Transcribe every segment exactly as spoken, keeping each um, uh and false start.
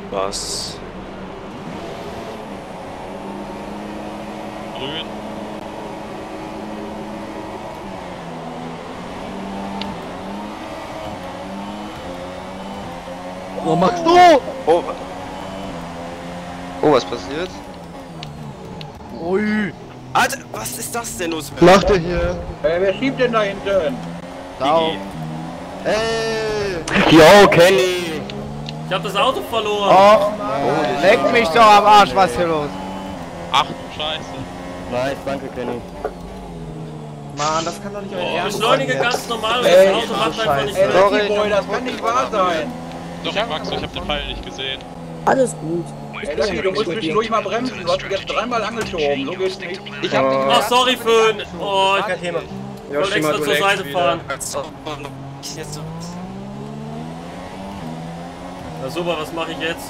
Was? Grün. Oh, machst du? Oh. Oh, was passiert? Ui. Alter, was ist das denn los? Lacht er hier? Äh, wer schiebt denn da hinten? Sau. Hey! Yo, Kenny! Ich hab das Auto verloren. Och, oh, leck mich doch am Arsch, was ist hier los? Ach du Scheiße. Nice, danke, Kenny. Mann, das kann doch nicht euer Ich Ernst beschleunige sein. ganz normal und Ey, das Auto macht einfach nicht Ey, mehr. Lucky Boy, das kann nicht wahr sein. Doch, Max, ich hab den Pfeil nicht gesehen. Alles gut. Ey, Lucky, du musst zwischendurch mal bremsen. Du hast mich jetzt dreimal angeschoben. So geht's nicht. Ich hab den Ach, sorry, Föhn. Oh, ich Kein Thema. wollte extra zur Seite fahren. Na super, was mache ich jetzt?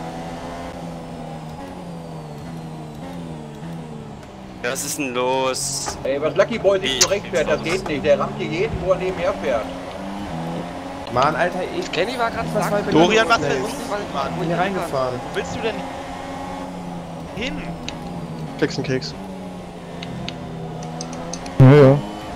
Was ist denn los? Ey, was Lucky Boy sich zurecht fährt, das geht nicht. Der rammt hier jeden, wo er nebenher fährt. Mann, Alter, ich... Kenny war gerade Was war Dorian, was denn? willst du, Mann? Ich bin hier reingefahren. Wo willst du denn hin? Keks und Keks. Ja, ja.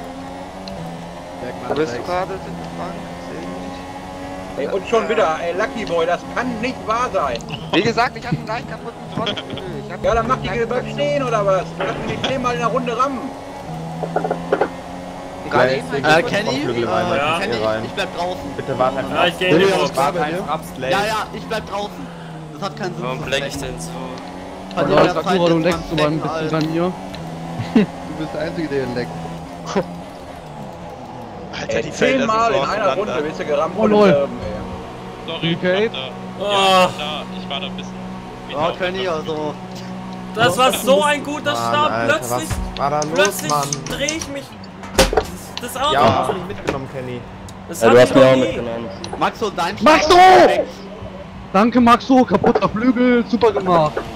Wo bist du gerade, Frank? Ey, und schon wieder, ey, Lucky Boy, das kann nicht wahr sein. Wie gesagt, ich hab einen leicht kaputten Trottel. Ich hab Ja, dann mach die beim Stehen oder was? Wir lassen die zehnmal in der Runde rammen. gerade Ja, eben jetzt ein leg Kenny, Kopflügel rein, äh, ja. Kenny, hier rein. ich bleib draußen. Bitte warte einfach. Ja, ich geh in die Box. Warte einfach ab, Slay. Ja, ja, ich bleib draußen. Das hat keinen Sinn. Warum zu bleib ich sprechen. denn so? Von Ja, der sag Zeit nur, du jetzt leckst so beim ein bisschen Stecken, an mir. Du bist der Einzige, der ihn leckt. Alter, Ey, zehnmal in einer Runde bist du gerammt Oh, von lol. demselben, ey. Sorry, Okay. ich war da. Oh. Ja, klar, ich war da ein bisschen... Oh, Kenny, also. Das war so ein guter Mann, Start. Alter, Plötzlich, was war da los, plötzlich Mann? dreh ich mich. Das, das Auto. Ja, hast du nicht mitgenommen, Kenny. Das Ja, hab du ich hast mir noch auch nie. mitgenommen. Maxo, dein Maxo! Start- Danke, Maxo. Kaputter Flügel. Super gemacht.